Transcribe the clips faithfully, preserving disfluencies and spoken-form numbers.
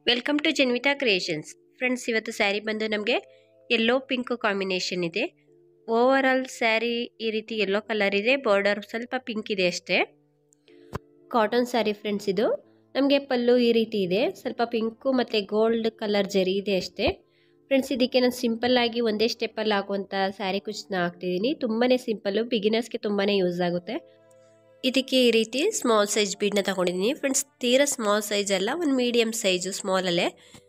Welcome to Janvitha creations. Friends, ಇವತ್ತು ಸ್ಯಾರಿ ಬಂದು ನಮಗೆ ಯೆಲ್ಲೋ ಪಿಂಕ್ ಕಾಂಬಿನೇಷನ್ ಇದೆ. ಓವರ್ ಆಲ್ ಸ್ಯಾರಿ ಈ ರೀತಿ ಯೆಲ್ಲೋ ಕಲರ್ ಇದೆ, ಬಾರ್ಡರ್ ಸ್ವಲ್ಪ ಪಿಂಕ್ ಇದೆ ಅಷ್ಟೇ. ಕಾಟನ್ ಸ್ಯಾರಿ ಫ್ರೆಂಡ್ಸ್, ಇದು ನಮಗೆ ಪಲ್ಲು ಈ ರೀತಿ ಇದೆ, ಸ್ವಲ್ಪ ಪಿಂಕು ಮತ್ತು ಗೋಲ್ಡ್ ಕಲರ್ ಜರಿ ಇದೆ ಅಷ್ಟೇ. ಫ್ರೆಂಡ್ಸ್, ಇದಕ್ಕೆ ನಾನು ಸಿಂಪಲ್ ಆಗಿ ಒಂದೇ ಸ್ಟೆಪ್ಪಲ್ಲಿ ಹಾಕುವಂಥ ಸ್ಯಾರಿ ಕುಚ್ಚನ್ನ ಹಾಕ್ತಿದ್ದೀನಿ. ತುಂಬಾ ಸಿಂಪಲ್ಲು, ಬಿಗಿನರ್ಸ್ಗೆ ತುಂಬಾ ಯೂಸ್ ಆಗುತ್ತೆ. ಇದಕ್ಕೆ ಈ ರೀತಿ ಸ್ಮಾಲ್ ಸೈಜ್ ಬೀಡನ್ನ ತಗೊಂಡಿದ್ದೀನಿ ಫ್ರೆಂಡ್ಸ್. ತೀರಾ ಸ್ಮಾಲ್ ಸೈಜ್ ಅಲ್ಲ, ಒಂದು ಮೀಡಿಯಂ ಸೈಜು ಸ್ಮಾಲಲ್ಲೇ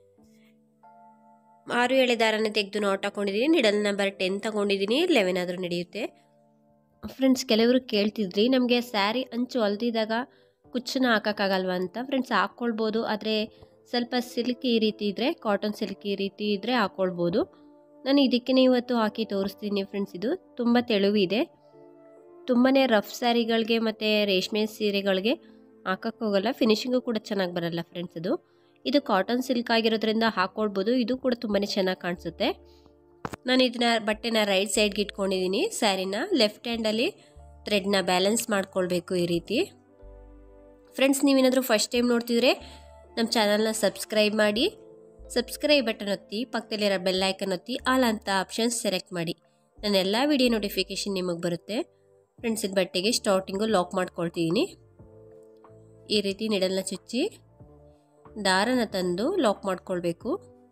ಆರು ಎಳೆ ದಾರನ ತೆಗೆದು ನಾಟ್ ಹಾಕೊಂಡಿದ್ದೀನಿ. ನಿಡಲ್ ನಂಬರ್ ಟೆನ್ ತಗೊಂಡಿದ್ದೀನಿ, ಲೆವೆನ್ ಆದರೂ ನಡೆಯುತ್ತೆ. ಫ್ರೆಂಡ್ಸ್, ಕೆಲವರು ಕೇಳ್ತಿದ್ರಿ ನಮಗೆ ಸ್ಯಾರಿ ಅಂಚು ಹೊಲ್ದಿದಾಗ ಕುಚ್ಚನ್ನ ಹಾಕೋಕ್ಕಾಗಲ್ವಾ ಅಂತ. ಫ್ರೆಂಡ್ಸ್, ಹಾಕ್ಕೊಳ್ಬೋದು, ಆದರೆ ಸ್ವಲ್ಪ ಸಿಲ್ಕ್ ಈ ರೀತಿ ಇದ್ದರೆ, ಕಾಟನ್ ಸಿಲ್ಕ್ ಈ ರೀತಿ ಇದ್ದರೆ ಹಾಕ್ಕೊಳ್ಬೋದು. ನಾನು ಇದಕ್ಕೆ ಇವತ್ತು ಹಾಕಿ ತೋರಿಸ್ತೀನಿ ಫ್ರೆಂಡ್ಸ್. ಇದು ತುಂಬ ತೆಳುವಿದೆ, ತುಂಬಾ ರಫ್ ಸ್ಯಾರಿಗಳಿಗೆ ಮತ್ತು ರೇಷ್ಮೆ ಸೀರೆಗಳಿಗೆ ಹಾಕಕ್ಕೆ ಹೋಗಲ್ಲ, ಫಿನಿಶಿಂಗು ಕೂಡ ಚೆನ್ನಾಗಿ ಬರಲ್ಲ ಫ್ರೆಂಡ್ಸ್. ಇದು ಇದು ಕಾಟನ್ ಸಿಲ್ಕ್ ಆಗಿರೋದ್ರಿಂದ ಹಾಕ್ಕೊಳ್ಬೋದು, ಇದು ಕೂಡ ತುಂಬಾ ಚೆನ್ನಾಗಿ ಕಾಣಿಸುತ್ತೆ. ನಾನು ಇದನ್ನ ಬಟ್ಟೆನ ರೈಟ್ ಸೈಡ್ಗೆ ಇಟ್ಕೊಂಡಿದ್ದೀನಿ. ಸ್ಯಾರಿನ ಲೆಫ್ಟ್ ಹ್ಯಾಂಡಲ್ಲಿ ಥ್ರೆಡ್ನ ಬ್ಯಾಲೆನ್ಸ್ ಮಾಡ್ಕೊಳ್ಬೇಕು ಈ ರೀತಿ. ಫ್ರೆಂಡ್ಸ್, ನೀವೇನಾದರೂ ಫಸ್ಟ್ ಟೈಮ್ ನೋಡ್ತಿದ್ರೆ ನಮ್ಮ ಚಾನಲ್ನ ಸಬ್ಸ್ಕ್ರೈಬ್ ಮಾಡಿ, ಸಬ್ಸ್ಕ್ರೈಬ್ ಬಟನ್ ಒತ್ತಿ, ಪಕ್ಕದಲ್ಲಿರೋ ಬೆಲ್ ಐಕನ್ ಒತ್ತಿ ಆಲ್ ಅಂತ ಆಪ್ಷನ್ಸ್ ಸೆಲೆಕ್ಟ್ ಮಾಡಿ. ನನ್ನ ಎಲ್ಲ ವಿಡಿಯೋ ನೋಟಿಫಿಕೇಷನ್ ನಿಮಗೆ ಬರುತ್ತೆ. ಫ್ರೆಂಡ್ಸ್, ಇದು ಬಟ್ಟೆಗೆ ಸ್ಟಾರ್ಟಿಂಗು ಲಾಕ್ ಮಾಡ್ಕೊಳ್ತಿದ್ದೀನಿ. ಈ ರೀತಿ ನಿಡಲ್ನ ಚುಚ್ಚಿ ದಾರನ ತಂದು ಲಾಕ್ ಮಾಡ್ಕೊಳ್ಬೇಕು.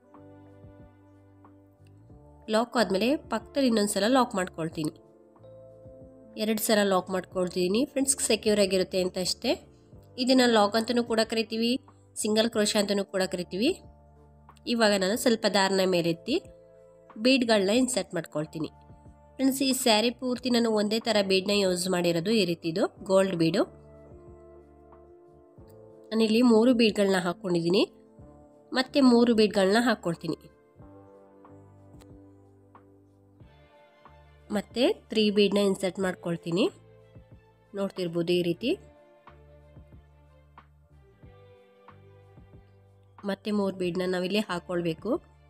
ಲಾಕ್ ಆದಮೇಲೆ ಪಕ್ಕದಲ್ಲಿ ಇನ್ನೊಂದು ಸಲ ಲಾಕ್ ಮಾಡ್ಕೊಳ್ತೀನಿ. ಎರಡು ಸಲ ಲಾಕ್ ಮಾಡ್ಕೊಳ್ತೀನಿ ಫ್ರೆಂಡ್ಸ್, ಸೆಕ್ಯೂರ್ ಆಗಿರುತ್ತೆ ಅಂತ ಅಷ್ಟೇ. ಇದನ್ನು ಲಾಕ್ ಅಂತಲೂ ಕೂಡ ಕರಿತೀವಿ, ಸಿಂಗಲ್ ಕ್ರೋಶ ಅಂತಲೂ ಕೂಡ ಕರಿತೀವಿ. ಇವಾಗ ನಾನು ಸ್ವಲ್ಪ ದಾರನ ಮೇಲೆತ್ತಿ ಬೀಡ್ಗಳನ್ನ ಇನ್ಸರ್ಟ್ ಮಾಡ್ಕೊಳ್ತೀನಿ. ಫ್ರೆಂಡ್ಸ್, ಈ ಸ್ಯಾರಿ ಪೂರ್ತಿ ನಾನು ಒಂದೇ ಥರ ಬೀಡನ್ನ ಯೂಸ್ ಮಾಡಿರೋದು, ಈ ರೀತಿದು ಗೋಲ್ಡ್ ಬೀಡು. ನಾನಿಲ್ಲಿ ಮೂರು ಬೀಡ್ಗಳನ್ನ ಹಾಕ್ಕೊಂಡಿದ್ದೀನಿ, ಮತ್ತೆ ಮೂರು ಬೀಡ್ಗಳನ್ನ ಹಾಕ್ಕೊಳ್ತೀನಿ. ಮತ್ತೆ ತ್ರೀ ಬೀಡನ್ನ ಇನ್ಸರ್ಟ್ ಮಾಡ್ಕೊಳ್ತೀನಿ. ನೋಡ್ತಿರ್ಬೋದು ಈ ರೀತಿ. ಮತ್ತೆ ಮೂರು ಬೀಡನ್ನ ನಾವಿಲ್ಲಿ ಹಾಕ್ಕೊಳ್ಬೇಕು.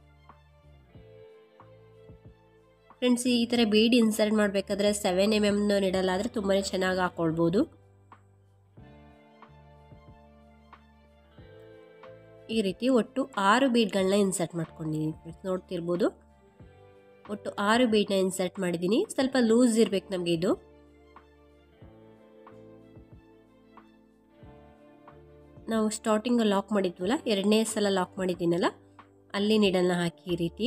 ಫ್ರೆಂಡ್ಸ್, ಈ ಥರ ಬೀಡ್ ಇನ್ಸರ್ಟ್ ಮಾಡಬೇಕಾದ್ರೆ ಸೆವೆನ್ ಎಮ್ ಎಮ್ ನೀಡಲಾದರೆ ತುಂಬಾ ಚೆನ್ನಾಗಿ ಹಾಕ್ಕೊಳ್ಬೋದು. ಈ ರೀತಿ ಒಟ್ಟು ಆರು ಬೀಡ್ಗಳನ್ನ ಇನ್ಸರ್ಟ್ ಮಾಡ್ಕೊಂಡಿದ್ದೀನಿ ಫ್ರೆಂಡ್ಸ್, ನೋಡ್ತಿರ್ಬೋದು. ಒಟ್ಟು ಆರು ಬೀಡನ್ನ ಇನ್ಸರ್ಟ್ ಮಾಡಿದ್ದೀನಿ. ಸ್ವಲ್ಪ ಲೂಸ್ ಇರಬೇಕು ನಮಗೆ ಇದು. ನಾವು ಸ್ಟಾರ್ಟಿಂಗ್ ಲಾಕ್ ಮಾಡಿದ್ವಲ್ಲ, ಎರಡನೇ ಸಲ ಲಾಕ್ ಮಾಡಿದ್ದೀನಲ್ಲ, ಅಲ್ಲಿ ನಿಡಲ್ನ ಹಾಕಿ ಈ ರೀತಿ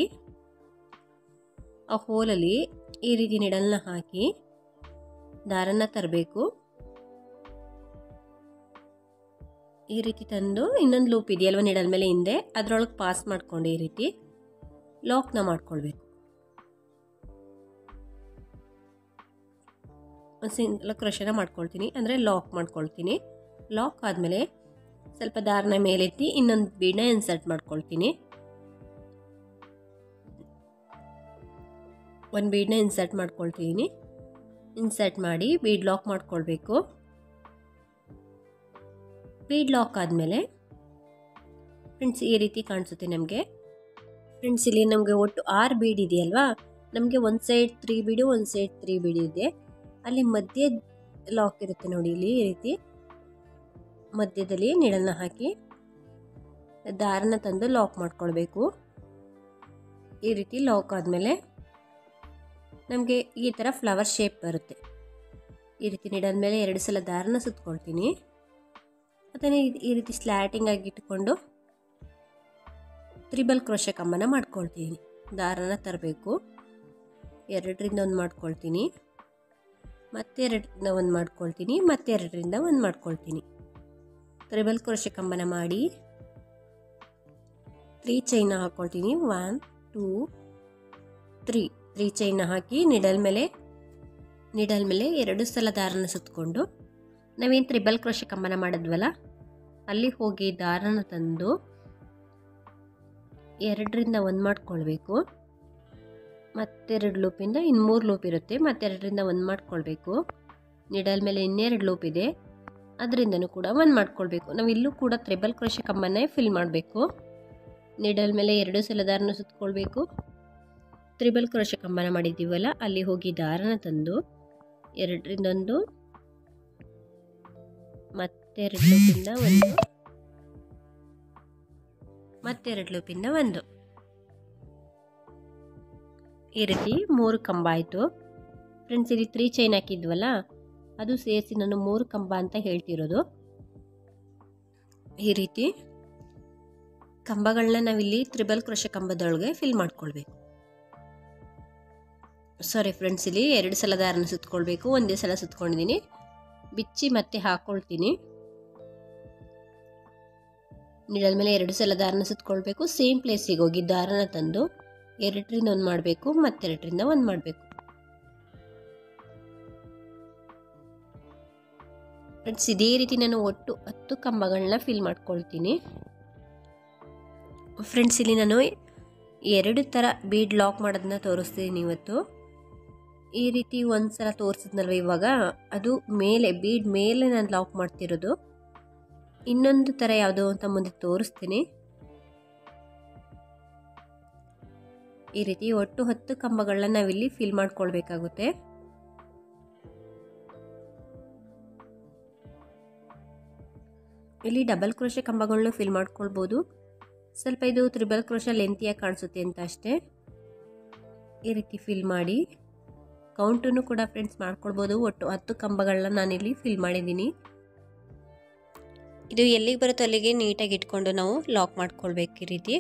ಆ ಹೋಲಲ್ಲಿ ಈ ರೀತಿ ನಿಡಲ್ನ ಹಾಕಿ ದಾರನ ತರಬೇಕು. ಈ ರೀತಿ ತಂದು ಇನ್ನೊಂದು ಲೂಪ್ ಇದೆಯಲ್ವ ನಿಡಲ್ ಮೇಲೆ ಹಿಂದೆ, ಅದರೊಳಗೆ ಪಾಸ್ ಮಾಡ್ಕೊಂಡು ಈ ರೀತಿ ಲಾಕ್ನ ಮಾಡ್ಕೊಳ್ಬೇಕು. ಒಂದು ಸಿಂಗಲ್ ಕ್ರೋಶನ ಮಾಡ್ಕೊಳ್ತೀನಿ, ಅಂದರೆ ಲಾಕ್ ಮಾಡ್ಕೊಳ್ತೀನಿ. ಲಾಕ್ ಆದಮೇಲೆ ಸ್ವಲ್ಪ ದಾರನ ಮೇಲೆತ್ತಿ ಇನ್ನೊಂದು ಬೀಡನ್ನ ಇನ್ಸರ್ಟ್ ಮಾಡ್ಕೊಳ್ತೀನಿ. ಒಂದು ಬೀಡನ್ನ ಇನ್ಸರ್ಟ್ ಮಾಡ್ಕೊಳ್ತೀನಿ. ಇನ್ಸರ್ಟ್ ಮಾಡಿ ಬೀಡ್ ಲಾಕ್ ಮಾಡ್ಕೊಳ್ಬೇಕು. ಬೀಡ್ ಲಾಕ್ ಆದಮೇಲೆ ಫ್ರೆಂಡ್ಸ್ ಈ ರೀತಿ ಕಾಣಿಸುತ್ತೆ ನಮಗೆ. ಫ್ರೆಂಡ್ಸ್, ಇಲ್ಲಿ ನಮಗೆ ಒಟ್ಟು ಆರು ಬೀಡ್ ಇದೆಯಲ್ವಾ, ನಮಗೆ ಒಂದು ಸೈಡ್ ತ್ರೀ ಬೀಡು, ಒಂದು ಸೈಡ್ ತ್ರೀ ಬೀಡ್ ಇದೆ. ಅಲ್ಲಿ ಮಧ್ಯೆ ಲಾಕ್ ಇರುತ್ತೆ ನೋಡಿ, ಇಲ್ಲಿ ಈ ರೀತಿ ಮಧ್ಯದಲ್ಲಿ ನಿಡಲ್ನ ಹಾಕಿ ದಾರನ ತಂದು ಲಾಕ್ ಮಾಡ್ಕೊಳ್ಬೇಕು. ಈ ರೀತಿ ಲಾಕ್ ಆದಮೇಲೆ ನಮಗೆ ಈ ಥರ ಫ್ಲವರ್ ಶೇಪ್ ಬರುತ್ತೆ. ಈ ರೀತಿ ನಿಡಲ್ ಮೇಲೆ ಎರಡು ಸಲ ದಾರನ ಸುತ್ಕೊಳ್ತೀನಿ. ಅದನ್ನೇ ಈ ರೀತಿ ಸ್ಲ್ಯಾಟಿಂಗ್ ಆಗಿ ಇಟ್ಕೊಂಡು ತ್ರಿಬಲ್ ಕ್ರೋಶೆ ಕಂಬನ ಮಾಡ್ಕೊಳ್ತೀನಿ. ದಾರನ ತರಬೇಕು. ಎರಡರಿಂದ ಒಂದು ಮಾಡ್ಕೊಳ್ತೀನಿ, ಮತ್ತೆರಡರಿಂದ ಒಂದು ಮಾಡ್ಕೊಳ್ತೀನಿ, ಮತ್ತೆರಡರಿಂದ ಒಂದು ಮಾಡ್ಕೊಳ್ತೀನಿ. ತ್ರಿಬಲ್ ಕ್ರೋಶೆ ಕಂಬನ ಮಾಡಿ ತ್ರೀ ಚೈನ ಹಾಕ್ಕೊಳ್ತೀನಿ. ಒನ್ ಟೂ ತ್ರೀ ತ್ರೀ ಚೈನ ಹಾಕಿ ನಿಡಲ್ ಮೇಲೆ ನಿಡಲ್ ಮೇಲೆ ಎರಡು ಸಲ ದಾರನ ಸುತ್ತಕೊಂಡು ನಾವೇನು ತ್ರಿಬಲ್ ಕ್ರೋಶೆ ಕಂಬನ ಮಾಡಿದ್ವಲ್ಲ ಅಲ್ಲಿ ಹೋಗಿ ದಾರನ ತಂದು ಎರಡರಿಂದ ಒಂದು ಮಾಡ್ಕೊಳ್ಬೇಕು. ಮತ್ತೆರಡು ಲೂಪಿಂದ ಇನ್ನು ಮೂರು ಲೂಪ್ ಇರುತ್ತೆ, ಮತ್ತೆರಡರಿಂದ ಒಂದು ಮಾಡ್ಕೊಳ್ಬೇಕು. ನಿಡಲ್ ಮೇಲೆ ಇನ್ನೆರಡು ಲೂಪ್ ಇದೆ, ಅದರಿಂದನೂ ಕೂಡ ಒಂದು ಮಾಡ್ಕೊಳ್ಬೇಕು. ನಾವು ಇಲ್ಲೂ ಕೂಡ ತ್ರಿಬಲ್ ಕ್ರೋಶೆ ಕಂಬನೇ ಫಿಲ್ ಮಾಡಬೇಕು. ನಿಡಲ್ ಮೇಲೆ ಎರಡು ಸಲ ದಾರನ ಸುತ್ತಕೊಳ್ಬೇಕು. ತ್ರಿಬಲ್ ಕ್ರೋಶೆ ಕಂಬನ ಮಾಡಿದ್ದೀವಲ್ಲ ಅಲ್ಲಿ ಹೋಗಿ ದಾರನ ತಂದು ಎರಡರಿಂದ ಒಂದು, ಮತ್ತೆರಡು ಲೂಪಿಂದ ಒಂದು, ಮತ್ತೆರಡು ಲೂಪಿಂದ ಒಂದು. ಈ ರೀತಿ ಮೂರು ಕಂಬ ಆಯಿತು ಫ್ರೆಂಡ್ಸ್. ಇಲ್ಲಿ ತ್ರೀ ಚೈನ್ ಹಾಕಿದ್ವಲ್ಲ ಅದು ಸೇರಿಸಿ ನಾನು ಮೂರು ಕಂಬ ಅಂತ ಹೇಳ್ತಿರೋದು. ಈ ರೀತಿ ಕಂಬಗಳನ್ನ ನಾವಿಲ್ಲಿ ತ್ರಿಬಲ್ ಕ್ರೋಶೆ ಕಂಬದೊಳಗೆ ಫಿಲ್ ಮಾಡ್ಕೊಳ್ಬೇಕು. ಸಾರಿ ಫ್ರೆಂಡ್ಸ್, ಇಲ್ಲಿ ಎರಡು ಸಲ ದಾರನ ಸುತ್ಕೊಳ್ಬೇಕು. ಒಂದೇ ಸಲ ಸುತ್ಕೊಂಡಿದ್ದೀನಿ, ಬಿಚ್ಚಿ ಮತ್ತೆ ಹಾಕ್ಕೊಳ್ತೀನಿ. ನೀಡಲ್ ಮೇಲೆ ಎರಡು ಸಲ ದಾರನ ಸುತ್ಕೊಳ್ಬೇಕು. ಸೇಮ್ ಪ್ಲೇಸಿಗೆ ಹೋಗಿ ದಾರನ ತಂದು ಎರಡರಿಂದ ಒಂದು ಮಾಡಬೇಕು, ಮತ್ತೆರಡರಿಂದ ಒಂದು ಮಾಡಬೇಕು. ಫ್ರೆಂಡ್ಸ್, ಇದೇ ರೀತಿ ನಾನು ಒಟ್ಟು ಹತ್ತು ಕಂಬಗಳನ್ನ ಫಿಲ್ ಮಾಡ್ಕೊಳ್ತೀನಿ. ಫ್ರೆಂಡ್ಸ್, ಇಲ್ಲಿ ನಾನು ಎರಡು ಥರ ಬೀಡ್ ಲಾಕ್ ಮಾಡೋದನ್ನ ತೋರಿಸ್ತೀನಿ ಇವತ್ತು. ಈ ರೀತಿ ಒಂದು ಸಲ ತೋರಿಸಿದ್ನಲ್ವ ಇವಾಗ, ಅದು ಮೇಲೆ ಬೀಡ್ ಮೇಲೆ ನಾನು ಲಾಕ್ ಮಾಡ್ತಿರೋದು. ಇನ್ನೊಂದು ಥರ ಯಾವುದೋ ಅಂತ ಮುಂದೆ ತೋರಿಸ್ತೀನಿ. ಈ ರೀತಿ ಒಟ್ಟು ಹತ್ತು ಕಂಬಗಳನ್ನ ನಾವಿಲ್ಲಿ ಫಿಲ್ ಮಾಡ್ಕೊಳ್ಬೇಕಾಗುತ್ತೆ. ಇಲ್ಲಿ ಡಬಲ್ ಕ್ರೋಶೆ ಕಂಬಗಳನ್ನ ಫಿಲ್ ಮಾಡ್ಕೊಳ್ಬೋದು. ಸ್ವಲ್ಪ ಇದು ತ್ರಿಬಲ್ ಕ್ರೋಶೆ ಲೆಂತಿಯಾಗಿ ಕಾಣಿಸುತ್ತೆ ಅಂತ ಅಷ್ಟೇ. ಈ ರೀತಿ ಫಿಲ್ ಮಾಡಿ ಕೌಂಟನ್ನು ಕೂಡ ಫ್ರೆಂಡ್ಸ್ ಮಾಡ್ಕೊಳ್ಬೋದು. ಒಟ್ಟು ಹತ್ತು ಕಂಬಗಳನ್ನ ನಾನಿಲ್ಲಿ ಫಿಲ್ ಮಾಡಿದ್ದೀನಿ. ಇದು ಎಲ್ಲಿಗೆ ಬರುತ್ತೋ ಅಲ್ಲಿಗೆ ನೀಟಾಗಿ ಇಟ್ಕೊಂಡು ನಾವು ಲಾಕ್ ಮಾಡ್ಕೊಳ್ಬೇಕು. ಈ ರೀತಿ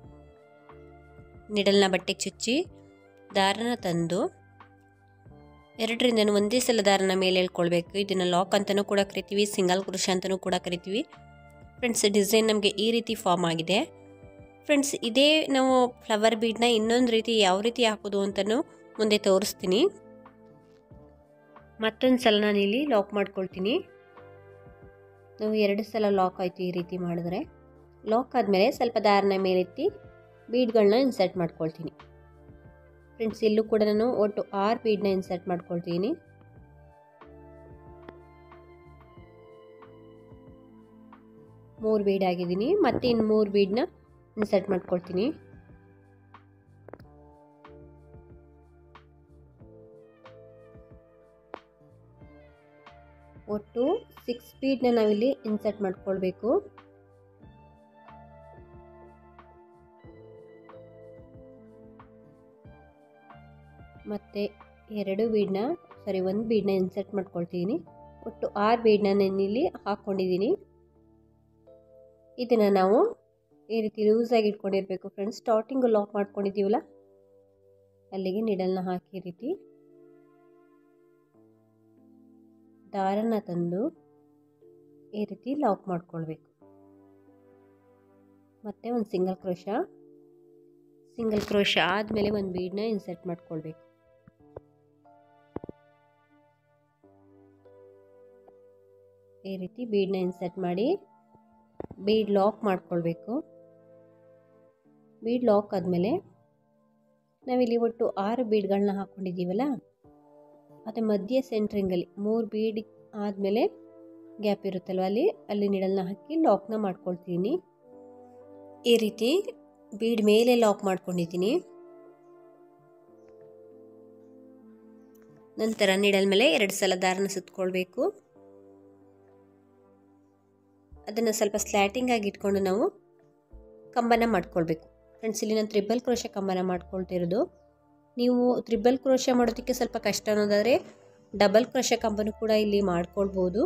ನಿಡಲ್ನ ಬಟ್ಟೆಗೆ ಚುಚ್ಚಿ ದಾರನ ತಂದು ಎರಡರಿಂದ ಒಂದೇ ಸಲ ದಾರನ ಮೇಲೆ ಎಳ್ಕೊಳ್ಬೇಕು. ಇದನ್ನು ಲಾಕ್ ಅಂತಲೂ ಕೂಡ ಕರಿತೀವಿ, ಸಿಂಗಲ್ ಕ್ರೋಶೆ ಅಂತಲೂ ಕೂಡ ಕರಿತೀವಿ. ಫ್ರೆಂಡ್ಸ್, ಡಿಸೈನ್ ನಮಗೆ ಈ ರೀತಿ ಫಾರ್ಮ್ ಆಗಿದೆ. ಫ್ರೆಂಡ್ಸ್, ಇದೇ ನಾವು ಫ್ಲವರ್ ಬೀಡ್ನ ಇನ್ನೊಂದು ರೀತಿ ಯಾವ ರೀತಿ ಹಾಕೋದು ಅಂತಲೂ ಮುಂದೆ ತೋರಿಸ್ತೀನಿ. ಮತ್ತೊಂದು ಸಲ ನಾನು ಇಲ್ಲಿ ಲಾಕ್ ಮಾಡ್ಕೊಳ್ತೀನಿ. ನಾವು ಎರಡು ಸಲ ಲಾಕ್ ಆಯಿತು. ಈ ರೀತಿ ಮಾಡಿದ್ರೆ ಲಾಕ್ ಆದಮೇಲೆ ಸ್ವಲ್ಪ ದಾರನ ಮೇಲೆತ್ತಿ ಬೀಡ್ಗಳನ್ನ ಇನ್ಸರ್ಟ್ ಮಾಡ್ಕೊಳ್ತೀನಿ. ಫ್ರೆಂಡ್ಸ್, ಇಲ್ಲೂ ಕೂಡ ನಾನು ಒಟ್ಟು ಆರು ಬೀಡ್ನ ಇನ್ಸರ್ಟ್ ಮಾಡ್ಕೊಳ್ತೀನಿ. ಮೂರು ಬೀಡ್ ಆಗಿದ್ದೀನಿ. ಮತ್ತೆ ಇನ್ನು ಮೂರು ಬೀಡ್ನ ಇನ್ಸರ್ಟ್ ಮಾಡ್ಕೊಳ್ತೀನಿ. ಒಟ್ಟು ಸಿಕ್ಸ್ ಬೀಡ್ನ ನಾವಿಲ್ಲಿ ಇನ್ಸರ್ಟ್ ಮಾಡ್ಕೊಳ್ಬೇಕು. ಮತ್ತೆ ಎರಡು ಬೀಡ್ನ ಸಾರಿ ಒಂದು ಬೀಡ್ನ ಇನ್ಸರ್ಟ್ ಮಾಡ್ಕೊಳ್ತೀನಿ. ಒಟ್ಟು ಆರು ಬೀಡ್ನ ನಾನಿಲ್ಲಿ ಹಾಕ್ಕೊಂಡಿದ್ದೀನಿ. ಇದನ್ನು ನಾವು ಈ ರೀತಿ ಲೂಸಾಗಿ ಇಟ್ಕೊಂಡಿರಬೇಕು ಫ್ರೆಂಡ್ಸ್. ಸ್ಟಾರ್ಟಿಂಗು ಲಾಕ್ ಮಾಡ್ಕೊಂಡಿದ್ದೀವಲ್ಲ ಅಲ್ಲಿಗೆ ನೀಡಲ್ನ ಹಾಕಿ ಈ ರೀತಿ ದಾರನ ತಂದು ಈ ರೀತಿ ಲಾಕ್ ಮಾಡ್ಕೊಳ್ಬೇಕು. ಮತ್ತೆ ಒಂದು ಸಿಂಗಲ್ ಕ್ರೋಶ ಸಿಂಗಲ್ ಕ್ರೋಶ ಆದಮೇಲೆ ಒಂದು ಬೀಡ್ನ ಇನ್ಸರ್ಟ್ ಮಾಡ್ಕೊಳ್ಬೇಕು. ಈ ರೀತಿ ಬೀಡ್ನ ಇನ್ಸರ್ಟ್ ಮಾಡಿ ಬೀಡ್ ಲಾಕ್ ಮಾಡ್ಕೊಳ್ಬೇಕು. ಬೀಡ್ ಲಾಕ್ ಆದಮೇಲೆ ನಾವಿಲ್ಲಿ ಒಟ್ಟು ಆರು ಬೀಡ್ಗಳನ್ನ ಹಾಕ್ಕೊಂಡಿದ್ದೀವಲ್ಲ, ಅದು ಮಧ್ಯೆ ಸೆಂಟ್ರಿಂಗಲ್ಲಿ ಮೂರು ಬೀಡ್ ಆದಮೇಲೆ ಗ್ಯಾಪ್ ಇರುತ್ತಲ್ವ ಅಲ್ಲಿ ಅಲ್ಲಿ ನೀಡಲ್ನ ಹಾಕಿ ಲಾಕ್ನ ಮಾಡ್ಕೊಳ್ತೀನಿ. ಈ ರೀತಿ ಬೀಡ್ ಮೇಲೆ ಲಾಕ್ ಮಾಡ್ಕೊಂಡಿದ್ದೀನಿ. ನಂತರ ನೀಡಲ್ ಮೇಲೆ ಎರಡು ಸಲ ದಾರನ ಸುತ್ಕೊಳ್ಬೇಕು. ಅದನ್ನು ಸ್ವಲ್ಪ ಸ್ಲ್ಯಾಟಿಂಗ್ ಆಗಿ ಇಟ್ಕೊಂಡು ನಾವು ಕಂಬನ ಮಾಡ್ಕೊಳ್ಬೇಕು. ಫ್ರೆಂಡ್ಸ್, ಇಲ್ಲಿ ನಾನು ತ್ರಿಬಲ್ ಕ್ರೋಶೆ ಕಂಬನ ಮಾಡ್ಕೊಳ್ತಿರೋದು. ನೀವು ತ್ರಿಬಲ್ ಕ್ರೋಶೆ ಮಾಡೋದಕ್ಕೆ ಸ್ವಲ್ಪ ಕಷ್ಟ ಅನ್ನೋದಾದರೆ ಡಬಲ್ ಕ್ರೋಶೆ ಕಂಬನೂ ಕೂಡ ಇಲ್ಲಿ ಮಾಡ್ಕೊಳ್ಬೋದು.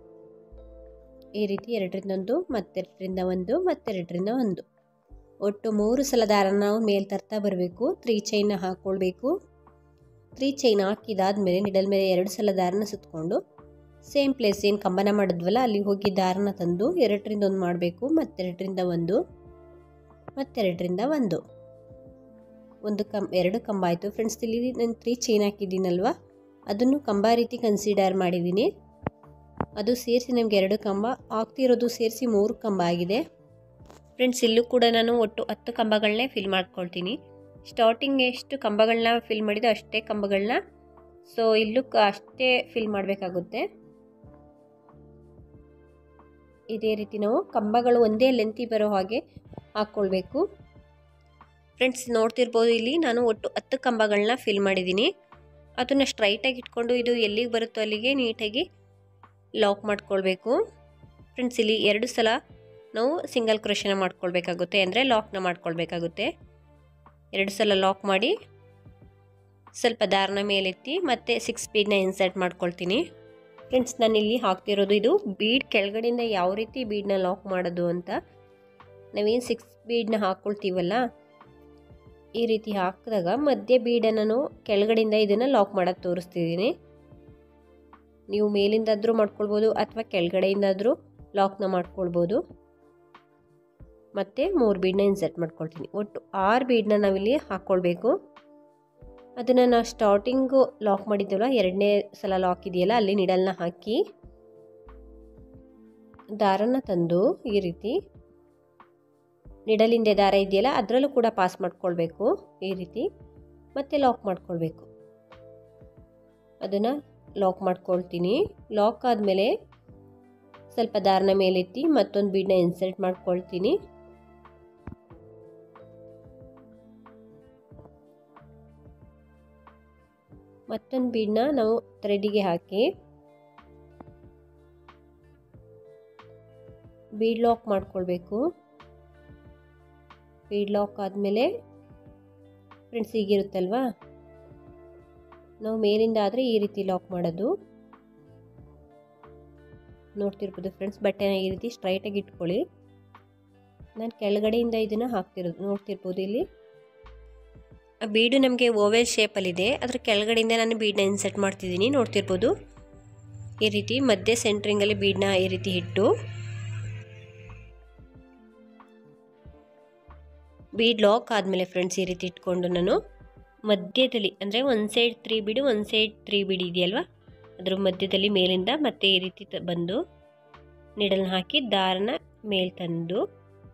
ಈ ರೀತಿ ಎರಡರಿಂದ ಒಂದು, ಮತ್ತೆರಡರಿಂದ ಒಂದು, ಮತ್ತೆರಡರಿಂದ ಒಂದು, ಒಟ್ಟು ಮೂರು ಸಲ ದಾರನ ನಾವು ಮೇಲೆ ತರ್ತಾ ಬರಬೇಕು. ತ್ರೀ ಚೈನ್ನ ಹಾಕ್ಕೊಳ್ಬೇಕು. ತ್ರೀ ಚೈನ್ ಹಾಕಿದಾದ್ಮೇಲೆ ನಿಡಲ್ ಮೇಲೆ ಎರಡು ಸಲ ದಾರನ ಸುತ್ತಕೊಂಡು ಸೇಮ್ ಪ್ಲೇಸ್ ಏನು ಕಂಬನ ಮಾಡಿದ್ವಲ್ಲ ಅಲ್ಲಿ ಹೋಗಿ ದಾರನ ತಂದು ಎರಡರಿಂದ ಒಂದು ಮಾಡಬೇಕು. ಮತ್ತೆರಡರಿಂದ ಒಂದು, ಮತ್ತೆರಡರಿಂದ ಒಂದು ಒಂದು ಕಂ ಎರಡು ಕಂಬ ಆಯಿತು. ಫ್ರೆಂಡ್ಸ್, ಇಲ್ಲಿ ನಾನು ತ್ರೀ ಚೈನ್ ಹಾಕಿದ್ದೀನಲ್ವ ಅದನ್ನು ಕಂಬ ರೀತಿ ಕನ್ಸಿಡರ್ ಮಾಡಿದ್ದೀನಿ. ಅದು ಸೇರಿಸಿ ನಮಗೆ ಎರಡು ಕಂಬ ಆಗ್ತಿರೋದು ಸೇರಿಸಿ ಮೂರು ಕಂಬ ಆಗಿದೆ. ಫ್ರೆಂಡ್ಸ್, ಇಲ್ಲೂ ಕೂಡ ನಾನು ಒಟ್ಟು ಹತ್ತು ಕಂಬಗಳನ್ನೇ ಫಿಲ್ ಮಾಡ್ಕೊಳ್ತೀನಿ. ಸ್ಟಾರ್ಟಿಂಗ್ ಎಷ್ಟು ಕಂಬಗಳನ್ನ ಫಿಲ್ ಮಾಡಿದೆ ಅಷ್ಟೇ ಕಂಬಗಳನ್ನ, ಸೊ ಇಲ್ಲೂ ಅಷ್ಟೇ ಫಿಲ್ ಮಾಡಬೇಕಾಗುತ್ತೆ. ಇದೇ ರೀತಿ ನಾವು ಕಂಬಗಳು ಒಂದೇ ಲೆಂತಿ ಬರೋ ಹಾಗೆ ಹಾಕ್ಕೊಳ್ಬೇಕು. ಫ್ರೆಂಡ್ಸ್, ನೋಡ್ತಿರ್ಬೋದು ಇಲ್ಲಿ ನಾನು ಒಟ್ಟು ಹತ್ತು ಕಂಬಗಳನ್ನ ಫಿಲ್ ಮಾಡಿದ್ದೀನಿ. ಅದನ್ನು ಸ್ಟ್ರೈಟಾಗಿ ಇಟ್ಕೊಂಡು ಇದು ಎಲ್ಲಿಗೆ ಬರುತ್ತೋ ಅಲ್ಲಿಗೆ ನೀಟಾಗಿ ಲಾಕ್ ಮಾಡ್ಕೊಳ್ಬೇಕು. ಫ್ರೆಂಡ್ಸ್, ಇಲ್ಲಿ ಎರಡು ಸಲ ನಾವು ಸಿಂಗಲ್ ಕ್ರೋಶನ ಮಾಡ್ಕೊಳ್ಬೇಕಾಗುತ್ತೆ, ಅಂದರೆ ಲಾಕ್ನ ಮಾಡ್ಕೊಳ್ಬೇಕಾಗುತ್ತೆ. ಎರಡು ಸಲ ಲಾಕ್ ಮಾಡಿ ಸ್ವಲ್ಪ ದಾರನ ಮೇಲೆತ್ತಿ ಮತ್ತೆ ಸಿಕ್ಸ್ ಬೀಡನ್ನ ಇನ್ಸರ್ಟ್ ಮಾಡ್ಕೊಳ್ತೀನಿ. ಫ್ರೆಂಡ್ಸ್ ನಾನಿಲ್ಲಿ ಹಾಕ್ತಿರೋದು ಇದು ಬೀಡ್ ಕೆಳಗಡೆಯಿಂದ ಯಾವ ರೀತಿ ಬೀಡನ್ನ ಲಾಕ್ ಮಾಡೋದು ಅಂತ. ನಾವೇನು ಸಿಕ್ಸ್ ಬೀಡನ್ನ ಹಾಕ್ಕೊಳ್ತೀವಲ್ಲ ಈ ರೀತಿ ಹಾಕಿದಾಗ ಮಧ್ಯೆ ಬೀಡನ್ನು ನಾನು ಕೆಳಗಡೆಯಿಂದ ಇದನ್ನು ಲಾಕ್ ಮಾಡೋದು ತೋರಿಸ್ತಿದ್ದೀನಿ. ನೀವು ಮೇಲಿಂದಾದರೂ ಮಾಡ್ಕೊಳ್ಬೋದು ಅಥವಾ ಕೆಳಗಡೆಯಿಂದಾದರೂ ಲಾಕ್ನ ಮಾಡ್ಕೊಳ್ಬೋದು. ಮತ್ತು ಮೂರು ಬೀಡನ್ನ ಇನ್ಸರ್ಟ್ ಮಾಡ್ಕೊಳ್ತೀನಿ. ಒಟ್ಟು ಆರು ಬೀಡನ್ನ ನಾವಿಲ್ಲಿ ಹಾಕ್ಕೊಳ್ಬೇಕು. ಅದನ್ನು ನಾವು ಸ್ಟಾರ್ಟಿಂಗು ಲಾಕ್ ಮಾಡಿದ್ದೀವಲ್ಲ, ಎರಡನೇ ಸಲ ಲಾಕ್ ಇದೆಯಲ್ಲ ಅಲ್ಲಿ ನಿಡಲ್ನ ಹಾಕಿ ದಾರನ ತಂದು ಈ ರೀತಿ ನಿಡಲಿಂದೆ ದಾರ ಇದೆಯಲ್ಲ ಅದರಲ್ಲೂ ಕೂಡ ಪಾಸ್ ಮಾಡ್ಕೊಳ್ಬೇಕು ಈ ರೀತಿ, ಮತ್ತೆ ಲಾಕ್ ಮಾಡ್ಕೊಳ್ಬೇಕು. ಅದನ್ನು ಲಾಕ್ ಮಾಡ್ಕೊಳ್ತೀನಿ. ಲಾಕ್ ಆದಮೇಲೆ ಸ್ವಲ್ಪ ದಾರನ ಮೇಲೆತ್ತಿ ಮತ್ತೊಂದು ಬೀಡನ್ನ ಇನ್ಸರ್ಟ್ ಮಾಡ್ಕೊಳ್ತೀನಿ. ಮತ್ತೊಂದು ಬೀಡನ್ನ ನಾವು ಥ್ರೆಡ್ಡಿಗೆ ಹಾಕಿ ಬೀಡ್ ಲಾಕ್ ಮಾಡ್ಕೊಳ್ಬೇಕು. ಬೀಡ್ ಲಾಕ್ ಆದಮೇಲೆ ಫ್ರೆಂಡ್ಸ್ ಹೀಗಿರುತ್ತಲ್ವಾ, ನಾವು ಮೇಲಿಂದ ಆದರೆ ಈ ರೀತಿ ಲಾಕ್ ಮಾಡೋದು ನೋಡ್ತಿರ್ಬೋದು. ಫ್ರೆಂಡ್ಸ್ ಬಟ್ಟೆನ ಈ ರೀತಿ ಸ್ಟ್ರೈಟಾಗಿ ಇಟ್ಕೊಳ್ಳಿ. ನಾನು ಕೆಳಗಡೆಯಿಂದ ಇದನ್ನು ಹಾಕ್ತಿರೋದು ನೋಡ್ತಿರ್ಬೋದು. ಇಲ್ಲಿ ಬೀಡು ನಮಗೆ ಓವೆಲ್ ಶೇಪಲ್ಲಿದೆ, ಅದರ ಕೆಳಗಡೆಯಿಂದ ನಾನು ಬೀಡನ್ನ ಇನ್ಸರ್ಟ್ ಮಾಡ್ತಿದ್ದೀನಿ ನೋಡ್ತಿರ್ಬೋದು. ಈ ರೀತಿ ಮಧ್ಯೆ ಸೆಂಟ್ರಿಂಗಲ್ಲಿ ಬೀಡನ್ನ ಈ ರೀತಿ ಇಟ್ಟು ಬೀಡ್ ಲಾಕ್ ಆದಮೇಲೆ ಫ್ರೆಂಡ್ಸ್ ಈ ರೀತಿ ಇಟ್ಕೊಂಡು ನಾನು ಮಧ್ಯದಲ್ಲಿ ಅಂದರೆ ಒಂದು ಸೈಡ್ ತ್ರೀ ಬೀಡು ಒಂದು ಸೈಡ್ ತ್ರೀ ಬೀಡು ಇದೆಯಲ್ವ ಅದ್ರ ಮಧ್ಯದಲ್ಲಿ ಮೇಲಿಂದ ಮತ್ತೆ ಈ ರೀತಿ ಬಂದು ನೀಡಲ್ನ ಹಾಕಿ ದಾರನ ಮೇಲ್ ತಂದು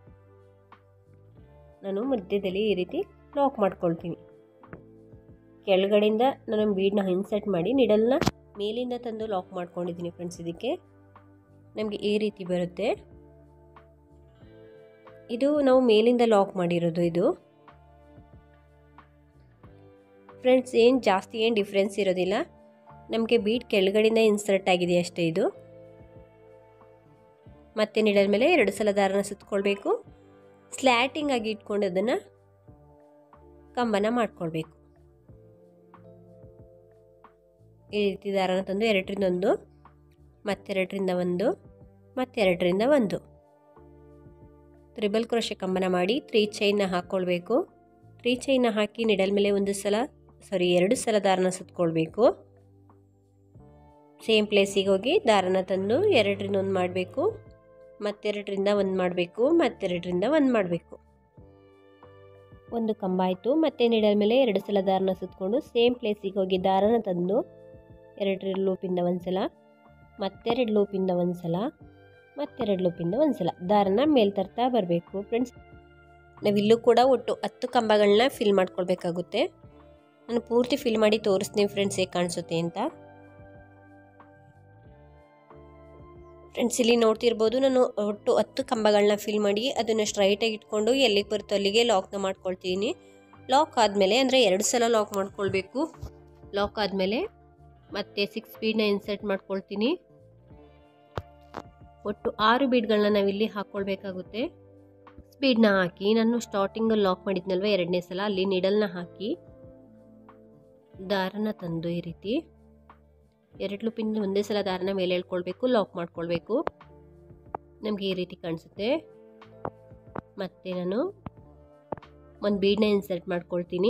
ನಾನು ಮಧ್ಯದಲ್ಲಿ ಈ ರೀತಿ ಲಾಕ್ ಮಾಡ್ಕೊಳ್ತೀನಿ. ಕೆಳಗಡೆಯಿಂದ ನಾನು ಬೀಡನ್ನ ಇನ್ಸರ್ಟ್ ಮಾಡಿ ನಿಡಲ್ನ ಮೇಲಿಂದ ತಂದು ಲಾಕ್ ಮಾಡ್ಕೊಂಡಿದ್ದೀನಿ ಫ್ರೆಂಡ್ಸ್. ಇದಕ್ಕೆ ನಮಗೆ ಈ ರೀತಿ ಬರುತ್ತೆ. ಇದು ನಾವು ಮೇಲಿಂದ ಲಾಕ್ ಮಾಡಿರೋದು. ಇದು ಫ್ರೆಂಡ್ಸ್ ಏನು ಜಾಸ್ತಿ ಏನು ಡಿಫ್ರೆನ್ಸ್ ಇರೋದಿಲ್ಲ, ನಮಗೆ ಬೀಡ್ ಕೆಳಗಡೆಯಿಂದ ಇನ್ಸರ್ಟ್ ಆಗಿದೆ ಅಷ್ಟೇ. ಇದು ಮತ್ತೆ ನಿಡಲ್ ಮೇಲೆ ಎರಡು ಸಲ ದಾರನ ಸುತ್ತಕೊಳ್ಬೇಕು. ಸ್ಲ್ಯಾಟಿಂಗ್ ಆಗಿ ಇಟ್ಕೊಂಡು ಅದನ್ನು ಕಂಬನ ಮಾಡ್ಕೊಳ್ಬೇಕು. ಈ ರೀತಿ ದಾರನ ತಂದು ಎರಡರಿಂದ ಒಂದು ಮತ್ತೆರಡರಿಂದ ಒಂದು ಮತ್ತೆರಡರಿಂದ ಒಂದು ತ್ರಿಬಲ್ ಕ್ರೋಶೆ ಕಂಬನ ಮಾಡಿ ತ್ರೀ ಚೈನ್ನ ಹಾಕ್ಕೊಳ್ಬೇಕು. ತ್ರೀ ಚೈನ್ನ ಹಾಕಿ ನಿಡಲ್ ಮೇಲೆ ಒಂದು ಸಲ ಸಾರಿ ಎರಡು ಸಲ ದಾರನ ಸುತ್ತಕೊಳ್ಬೇಕು. ಸೇಮ್ ಪ್ಲೇಸಿಗೆ ಹೋಗಿ ದಾರನ ತಂದು ಎರಡರಿಂದ ಒಂದು ಮಾಡಬೇಕು, ಮತ್ತೆರಡರಿಂದ ಒಂದು ಮಾಡಬೇಕು, ಮತ್ತೆರಡರಿಂದ ಒಂದು ಮಾಡಬೇಕು. ಒಂದು ಕಂಬ ಆಯಿತು. ಮತ್ತೆ ನಿಡಲ್ ಮೇಲೆ ಎರಡು ಸಲ ದಾರನ ಸುತ್ತಕೊಂಡು ಸೇಮ್ ಪ್ಲೇಸಿಗೆ ಹೋಗಿ ದಾರನ ತಂದು ಎರಡರ ಲೂಪಿಂದ ಒಂದು ಸಲ, ಮತ್ತೆರಡು ಲೂಪಿಂದ ಒಂದು ಸಲ, ಮತ್ತೆರಡು ಲೂಪಿಂದ ಒಂದು ಸಲ ದಾರನ ಮೇಲೆ ತರ್ತಾ ಬರಬೇಕು. ಫ್ರೆಂಡ್ಸ್ ನಾವಿಲ್ಲೂ ಕೂಡ ಒಟ್ಟು ಹತ್ತು ಕಂಬಗಳನ್ನ ಫಿಲ್ ಮಾಡ್ಕೊಳ್ಬೇಕಾಗುತ್ತೆ. ನಾನು ಪೂರ್ತಿ ಫಿಲ್ ಮಾಡಿ ತೋರಿಸ್ತೀನಿ ಫ್ರೆಂಡ್ಸ್ ಹೇಗೆ ಕಾಣಿಸುತ್ತೆ ಅಂತ. ಫ್ರೆಂಡ್ಸ್ ಇಲ್ಲಿ ನೋಡ್ತಿರ್ಬೋದು, ನಾನು ಒಟ್ಟು ಹತ್ತು ಕಂಬಗಳನ್ನ ಫಿಲ್ ಮಾಡಿ ಅದನ್ನು ಸ್ಟ್ರೈಟಾಗಿ ಇಟ್ಕೊಂಡು ಎಲ್ಲಿಗೆ ಬರುತ್ತೋ ಅಲ್ಲಿಗೆ ಲಾಕ್ನ ಮಾಡ್ಕೊಳ್ತೀನಿ. ಲಾಕ್ ಆದಮೇಲೆ ಅಂದರೆ ಎರಡು ಸಲ ಲಾಕ್ ಮಾಡ್ಕೊಳ್ಬೇಕು. ಲಾಕ್ ಆದಮೇಲೆ ಮತ್ತೆ ಸಿಕ್ಸ್ ಬೀಡನ್ನ ಇನ್ಸರ್ಟ್ ಮಾಡ್ಕೊಳ್ತೀನಿ. ಒಟ್ಟು ಆರು ಬೀಡ್ಗಳನ್ನ ನಾವಿಲ್ಲಿ ಹಾಕ್ಕೊಳ್ಬೇಕಾಗುತ್ತೆ. ಸಿಕ್ಸ್ ಬೀಡನ್ನ ಹಾಕಿ ನಾನು ಸ್ಟಾರ್ಟಿಂಗಲ್ಲಿ ಲಾಕ್ ಮಾಡಿದ್ನಲ್ವ ಎರಡನೇ ಸಲ ಅಲ್ಲಿ ನಿಡಲ್ನ ಹಾಕಿ ದಾರನ ತಂದು ಈ ರೀತಿ ಎರಡು ಲೂಪಿಂದ ಒಂದೇ ಸಲ ದಾರನ ಮೇಲೆ ಎಳ್ಕೊಳ್ಬೇಕು, ಲಾಕ್ ಮಾಡ್ಕೊಳ್ಬೇಕು. ನಮಗೆ ಈ ರೀತಿ ಕಾಣಿಸುತ್ತೆ. ಮತ್ತೆ ನಾನು ಒಂದು ಬೀಡನ್ನ ಇನ್ಸರ್ಟ್ ಮಾಡ್ಕೊಳ್ತೀನಿ.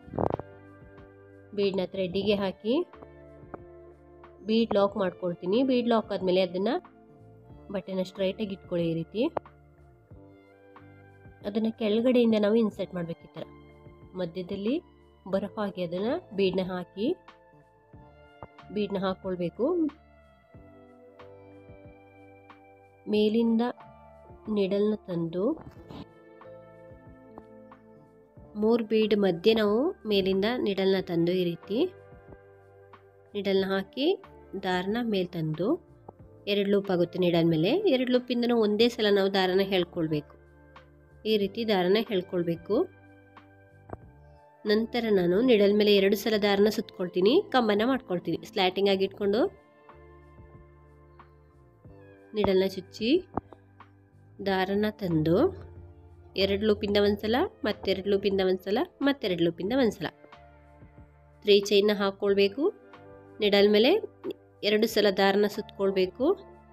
ಬೀಡನ್ನ ಥ್ರೆಡ್ಡಿಗೆ ಹಾಕಿ ಬೀಡ್ ಲಾಕ್ ಮಾಡ್ಕೊಳ್ತೀನಿ. ಬೀಡ್ ಲಾಕ್ ಆದಮೇಲೆ ಅದನ್ನು ಬಟ್ಟೆನ ಸ್ಟ್ರೈಟಾಗಿ ಇಟ್ಕೊಳ್ಳಿ. ಈ ರೀತಿ ಅದನ್ನು ಕೆಳಗಡೆಯಿಂದ ನಾವು ಇನ್ಸರ್ಟ್ ಮಾಡಬೇಕು. ಈ ಥರ ಮಧ್ಯದಲ್ಲಿ ಬರೋ ಹಾಗೆ ಅದನ್ನು ಬೀಡನ್ನ ಹಾಕಿ ಬೀಡನ್ನ ಹಾಕ್ಕೊಳ್ಬೇಕು. ಮೇಲಿಂದ ನಿಡಲ್ನ ತಂದು ಮೂರು ಬೀಡ್ ಮಧ್ಯೆ ನಾವು ಮೇಲಿಂದ ನಿಡಲ್ನ ತಂದು ಈ ರೀತಿ ನಿಡಲ್ನ ಹಾಕಿ ದಾರನ ಮೇಲೆ ತಂದು ಎರಡು ಲೂಪ್ ಆಗುತ್ತೆ. ನಿಡಲ್ ಮೇಲೆ ಎರಡು ಲೂಪಿಂದ ನಾವು ಒಂದೇ ಸಲ ನಾವು ದಾರನ ಹೇಳ್ಕೊಳ್ಬೇಕು. ಈ ರೀತಿ ದಾರನ ಹೇಳ್ಕೊಳ್ಬೇಕು. ನಂತರ ನಾನು ನಿಡಲ್ ಮೇಲೆ ಎರಡು ಸಲ ದಾರನ ಸುತ್ತಕೊಳ್ತೀನಿ, ಕಂಬನ ಮಾಡ್ಕೊಳ್ತೀನಿ. ಸ್ಲ್ಯಾಟಿಂಗ್ ಆಗಿ ಇಟ್ಕೊಂಡು ನಿಡಲ್ನ ಚುಚ್ಚಿ ದಾರನ ತಂದು ಎರಡು ಲೂಪಿಂದ ಒಂದು ಸಲ ಮತ್ತೆರಡು ಲೂಪಿಂದ ಒಂದು ಸಲ ಮತ್ತೆರಡು ಲೂಪಿಂದ ಒಂದು ಸಲ ತ್ರೀ ಚೈನ್ನ ಹಾಕ್ಕೊಳ್ಬೇಕು. ನಿಡಲ್ ಮೇಲೆ ಎರಡು ಸಲ ದಾರನ ಸುತ್ತಕೊಳ್ಬೇಕು.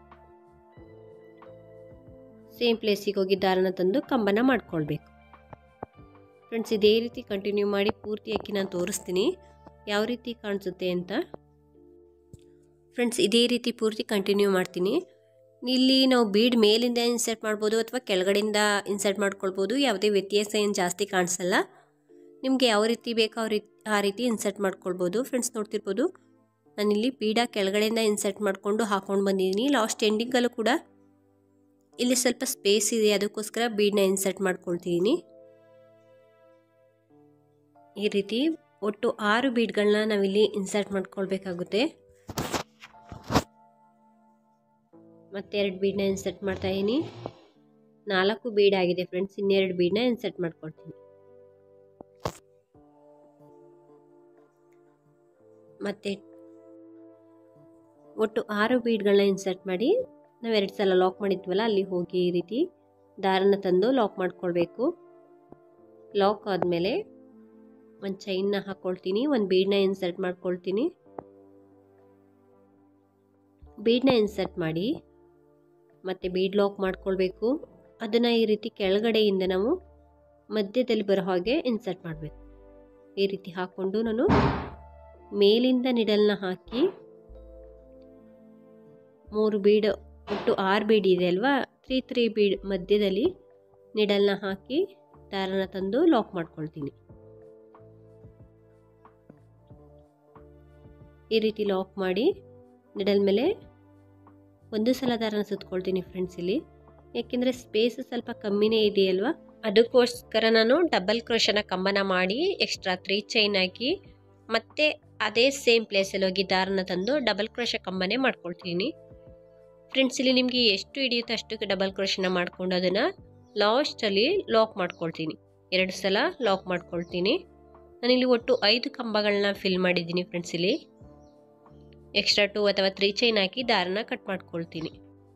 ಸೇಮ್ ಪ್ಲೇಸಿಗೆ ಹೋಗಿ ದಾರನ ತಂದು ಕಂಬನ ಮಾಡ್ಕೊಳ್ಬೇಕು. ಫ್ರೆಂಡ್ಸ್ ಇದೇ ರೀತಿ ಕಂಟಿನ್ಯೂ ಮಾಡಿ ಪೂರ್ತಿಯಾಗಿ ನಾನು ತೋರಿಸ್ತೀನಿ ಯಾವ ರೀತಿ ಕಾಣಿಸುತ್ತೆ ಅಂತ. ಫ್ರೆಂಡ್ಸ್ ಇದೇ ರೀತಿ ಪೂರ್ತಿ ಕಂಟಿನ್ಯೂ ಮಾಡ್ತೀನಿ. ಇಲ್ಲಿ ನಾವು ಬೀಡ್ ಮೇಲಿಂದ ಇನ್ಸರ್ಟ್ ಮಾಡ್ಬೋದು ಅಥವಾ ಕೆಳಗಡೆಯಿಂದ ಇನ್ಸರ್ಟ್ ಮಾಡ್ಕೊಳ್ಬೋದು. ಯಾವುದೇ ವ್ಯತ್ಯಾಸ ಏನು ಜಾಸ್ತಿ ಕಾಣಿಸಲ್ಲ. ನಿಮಗೆ ಯಾವ ರೀತಿ ಬೇಕೋ ಆ ರೀತಿ ಆ ರೀತಿ ಇನ್ಸರ್ಟ್ ಮಾಡ್ಕೊಳ್ಬೋದು. ಫ್ರೆಂಡ್ಸ್ ನೋಡ್ತಿರ್ಬೋದು ನಾನಿಲ್ಲಿ ಬೀಡ ಕೆಳಗಡೆಯಿಂದ ಇನ್ಸರ್ಟ್ ಮಾಡಿಕೊಂಡು ಹಾಕ್ಕೊಂಡು ಬಂದಿದ್ದೀನಿ. ಲಾಸ್ಟ್ ಎಂಡಿಂಗಲ್ಲೂ ಕೂಡ ಇಲ್ಲಿ ಸ್ವಲ್ಪ ಸ್ಪೇಸ್ ಇದೆ, ಅದಕ್ಕೋಸ್ಕರ ಬೀಡನ್ನ ಇನ್ಸರ್ಟ್ ಮಾಡ್ಕೊಳ್ತಿದ್ದೀನಿ. ಈ ರೀತಿ ಒಟ್ಟು ಆರು ಬೀಡ್ಗಳನ್ನ ನಾವಿಲ್ಲಿ ಇನ್ಸರ್ಟ್ ಮಾಡ್ಕೊಳ್ಬೇಕಾಗುತ್ತೆ. ಮತ್ತೆ ಎರಡು ಬೀಡನ್ನ ಇನ್ಸರ್ಟ್ ಮಾಡ್ತಾ ಇದ್ದೀನಿ. ನಾಲ್ಕು ಬೀಡ್ ಆಗಿದೆ ಫ್ರೆಂಡ್ಸ್. ಇನ್ನೆರಡು ಬೀಡನ್ನ ಇನ್ಸರ್ಟ್ ಮಾಡ್ಕೊಳ್ತೀನಿ. ಮತ್ತೆ ಒಟ್ಟು ಆರು ಬೀಡ್ಗಳನ್ನ ಇನ್ಸರ್ಟ್ ಮಾಡಿ ನಾವು ಎರಡು ಸಲ ಲಾಕ್ ಮಾಡಿದ್ವಲ್ಲ ಅಲ್ಲಿ ಹೋಗಿ ಈ ರೀತಿ ದಾರನ ತಂದು ಲಾಕ್ ಮಾಡ್ಕೊಳ್ಬೇಕು. ಲಾಕ್ ಆದಮೇಲೆ ಒಂದು ಚೈನ್ನ ಹಾಕ್ಕೊಳ್ತೀನಿ. ಒಂದು ಬೀಡನ್ನ ಇನ್ಸರ್ಟ್ ಮಾಡ್ಕೊಳ್ತೀನಿ. ಬೀಡನ್ನ ಇನ್ಸರ್ಟ್ ಮಾಡಿ ಮತ್ತು ಬೀಡ್ ಲಾಕ್ ಮಾಡ್ಕೊಳ್ಬೇಕು. ಅದನ್ನು ಈ ರೀತಿ ಕೆಳಗಡೆಯಿಂದ ನಾವು ಮಧ್ಯದಲ್ಲಿ ಬರೋ ಹಾಗೆ ಇನ್ಸರ್ಟ್ ಮಾಡಬೇಕು. ಈ ರೀತಿ ಹಾಕ್ಕೊಂಡು ನಾನು ಮೇಲಿಂದ ನಿಡಲ್ನ ಹಾಕಿ ಮೂರು ಬೀಡ್ ಒಟ್ಟು ಆರು ಬೀಡ್ ಇದೆ ಅಲ್ವಾ, ತ್ರೀ ತ್ರೀ ಬೀಡ್ ಮಧ್ಯದಲ್ಲಿ ನಿಡಲ್ನ ಹಾಕಿ ದಾರನ ತಂದು ಲಾಕ್ ಮಾಡ್ಕೊಳ್ತೀನಿ. ಈ ರೀತಿ ಲಾಕ್ ಮಾಡಿ ನಿಡಲ್ ಮೇಲೆ ಒಂದು ಸಲ ದಾರನ ಸುತ್ಕೊಳ್ತೀನಿ ಫ್ರೆಂಡ್ಸ್. ಇಲ್ಲಿ ಯಾಕೆಂದರೆ ಸ್ಪೇಸ್ ಸ್ವಲ್ಪ ಕಮ್ಮಿನೇ ಇದೆಯಲ್ವಾ, ಅದಕ್ಕೋಸ್ಕರ ನಾನು ಡಬಲ್ ಕ್ರೋಶನ ಕಂಬನ ಮಾಡಿ ಎಕ್ಸ್ಟ್ರಾ ತ್ರೀ ಚೈನ್ ಹಾಕಿ ಮತ್ತೆ ಅದೇ ಸೇಮ್ ಪ್ಲೇಸಲ್ಲಿ ಹೋಗಿ ದಾರನ ತಂದು ಡಬಲ್ ಕ್ರೋಶ ಕಂಬನೇ ಮಾಡ್ಕೊಳ್ತೀನಿ. ಫ್ರೆಂಡ್ಸ್ ಇಲ್ಲಿ ನಿಮಗೆ ಎಷ್ಟು ಹಿಡಿಯುತ್ತೋ ಅಷ್ಟು ಡಬಲ್ ಕ್ರೋಶನ ಮಾಡಿಕೊಂಡು ಅದನ್ನು ಲಾಸ್ಟಲ್ಲಿ ಲಾಕ್ ಮಾಡ್ಕೊಳ್ತೀನಿ. ಎರಡು ಸಲ ಲಾಕ್ ಮಾಡ್ಕೊಳ್ತೀನಿ. ನಾನಿಲ್ಲಿ ಒಟ್ಟು ಐದು ಕಂಬಗಳನ್ನ ಫಿಲ್ ಮಾಡಿದ್ದೀನಿ ಫ್ರೆಂಡ್ಸ್. ಇಲ್ಲಿ ಎಕ್ಸ್ಟ್ರಾ ಟೂ ಅಥವಾ ತ್ರೀ ಚೈನ್ ಹಾಕಿ ದಾರನ ಕಟ್ ಮಾಡ್ಕೊಳ್ತೀನಿ.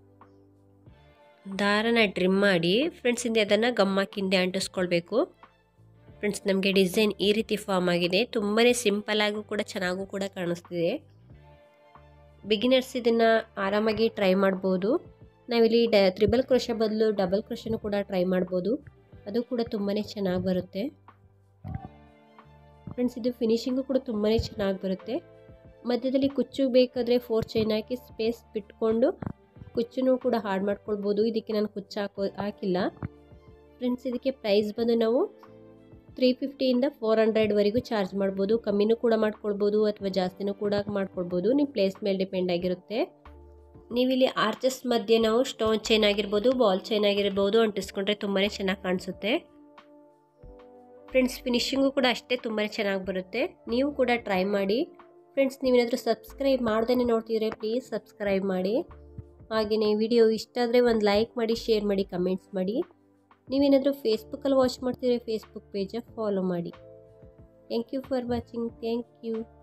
ದಾರನ ಟ್ರಿಮ್ ಮಾಡಿ ಫ್ರೆಂಡ್ಸ್ ಹಿಂದೆ ಅದನ್ನು ಗಮ್ಮಾಕಿಂದೆ ಅಂಟಿಸ್ಕೊಳ್ಬೇಕು. ಫ್ರೆಂಡ್ಸ್ ನಮಗೆ ಡಿಸೈನ್ ಈ ರೀತಿ ಫಾರ್ಮ್ ಆಗಿದೆ. ತುಂಬಾ ಸಿಂಪಲ್ಲಾಗೂ ಕೂಡ ಚೆನ್ನಾಗೂ ಕೂಡ ಕಾಣಿಸ್ತಿದೆ. ಬಿಗಿನರ್ಸ್ ಇದನ್ನು ಆರಾಮಾಗಿ ಟ್ರೈ ಮಾಡ್ಬೋದು. ನಾವಿಲ್ಲಿ ಡ ತ್ರಿಬಲ್ ಕ್ರೋಶ ಬದಲು ಡಬಲ್ ಕ್ರೋಶನೂ ಕೂಡ ಟ್ರೈ ಮಾಡ್ಬೋದು. ಅದು ಕೂಡ ತುಂಬಾ ಚೆನ್ನಾಗಿ ಬರುತ್ತೆ ಫ್ರೆಂಡ್ಸ್. ಇದು ಫಿನಿಶಿಂಗು ಕೂಡ ತುಂಬಾ ಚೆನ್ನಾಗಿ ಬರುತ್ತೆ. ಮಧ್ಯದಲ್ಲಿ ಕುಚ್ಚು ಬೇಕಾದರೆ ಫೋರ್ ಚೈನ್ ಹಾಕಿ ಸ್ಪೇಸ್ ಬಿಟ್ಕೊಂಡು ಕುಚ್ಚನ್ನು ಕೂಡ ಹಾಡ್ ಮಾಡ್ಕೊಳ್ಬೋದು. ಇದಕ್ಕೆ ನಾನು ಕುಚ್ಚು ಹಾಕೋ ಹಾಕಿಲ್ಲ ಫ್ರೆಂಡ್ಸ್. ಇದಕ್ಕೆ ಪ್ರೈಸ್ ಬಂದು ನಾವು ತ್ರೀ ಫಿಫ್ಟಿಯಿಂದ ಫೋರ್ ಹಂಡ್ರೆಡ್ವರೆಗೂ ಚಾರ್ಜ್ ಮಾಡ್ಬೋದು. ಕಮ್ಮಿನೂ ಕೂಡ ಮಾಡ್ಕೊಳ್ಬೋದು ಅಥವಾ ಜಾಸ್ತಿನೂ ಕೂಡ ಮಾಡ್ಕೊಳ್ಬೋದು. ನಿಮ್ಮ ಪ್ಲೇಸ್ ಮೇಲೆ ಡಿಪೆಂಡ್ ಆಗಿರುತ್ತೆ. ನೀವಿಲ್ಲಿ ಆರ್ಚಸ್ ಮಧ್ಯೆ ನಾವು ಸ್ಟೋನ್ ಚೈನ್ ಆಗಿರ್ಬೋದು, ಬಾಲ್ ಚೈನ್ ಆಗಿರ್ಬೋದು ಅಂಟಿಸ್ಕೊಂಡ್ರೆ ತುಂಬಾ ಚೆನ್ನಾಗಿ ಕಾಣಿಸುತ್ತೆ ಫ್ರೆಂಡ್ಸ್. ಫಿನಿಶಿಂಗು ಕೂಡ ಅಷ್ಟೇ ತುಂಬಾ ಚೆನ್ನಾಗಿ ಬರುತ್ತೆ. ನೀವು ಕೂಡ ಟ್ರೈ ಮಾಡಿ ಫ್ರೆಂಡ್ಸ್. ನೀವೇನಾದರೂ ಸಬ್ಸ್ಕ್ರೈಬ್ ಮಾಡ್ದೇ ನೋಡ್ತಿದ್ರೆ ಪ್ಲೀಸ್ ಸಬ್ಸ್ಕ್ರೈಬ್ ಮಾಡಿ. ಹಾಗೆಯೇ ವಿಡಿಯೋ ಇಷ್ಟ ಆದರೆ ಒಂದು ಲೈಕ್ ಮಾಡಿ, ಶೇರ್ ಮಾಡಿ, ಕಮೆಂಟ್ಸ್ ಮಾಡಿ. ನೀವೇನಾದರೂ ಫೇಸ್ಬುಕ್ಕಲ್ಲಿ ವಾಚ್ ಮಾಡ್ತಿದ್ರೆ ಫೇಸ್ಬುಕ್ ಪೇಜ ಫಾಲೋ ಮಾಡಿ. Thank you for watching. Thank you.